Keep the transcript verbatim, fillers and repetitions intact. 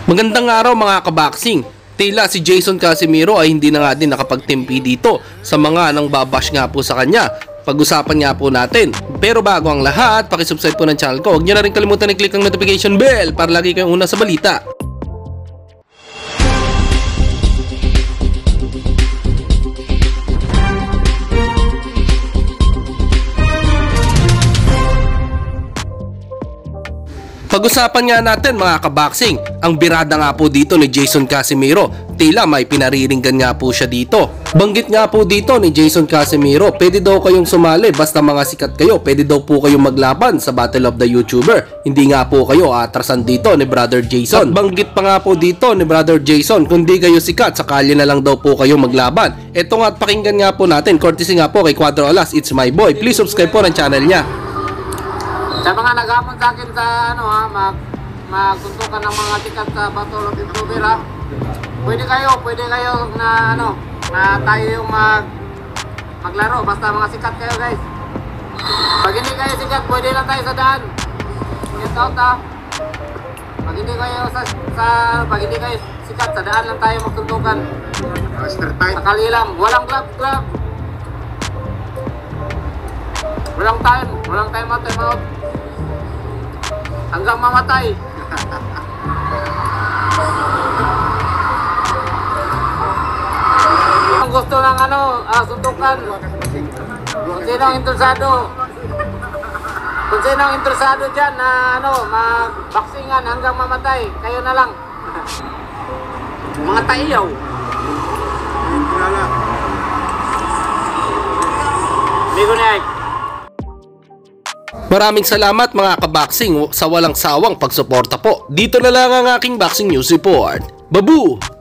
Magandang araw mga kaboxing. Tila si Jason Casimiro ay hindi na nga din nakapagtimpi dito sa mga nang babash nga po sa kanya. Pag-usapan nga po natin. Pero bago ang lahat, pakisubscribe po ng channel ko. Huwag niyo na rin kalimutan i-click ang notification bell para lagi kayong una sa balita. Pag-usapan nga natin mga kaboxing, ang birada nga po dito ni Jason Casimiro. Tila may pinariringgan nga po siya dito. Banggit nga po dito ni Jason Casimiro, pwede daw kayong sumali basta mga sikat kayo, pwede daw po kayong maglaban sa Battle of the YouTuber. Hindi nga po kayo atrasan dito ni Brother Jason. At banggit pa nga po dito ni Brother Jason, kung di kayo sikat, sakali na lang daw po kayo maglaban. Ito nga at pakinggan nga po natin, courtesy nga po kay Quadro Alas, it's my boy. Please subscribe po ng channel niya. Sa mga naghamon sa akin sa ano ha, mag magsuntukan ng mga tikat sa Battle of YouTuber ha. Pwede kayo, pwede kayo na ano, na tayo yung mag maglaro basta mga sikat kayo guys. Pag hindi kayo sikat, pwede lang tayo sa daan. Get out ha. Pag hindi kayo sa, sa pag hindi kayo sikat, sa daan lang tayo magsuntukan. Sakali lang, walang glove glove. Walang time, walang time out, time out. Hanggang mamatay. Ang gusto ng ano, uh, suntukan. Kung sino ang interesado. Kung sino ang interesado dyan na ano, mag-boxingan hanggang mamatay, kayo na lang. Mga taiyaw. Hindi ko na. Maraming salamat mga kaboxing sa walang sawang pagsuporta po. Dito na lang ang aking boxing news report. Babu!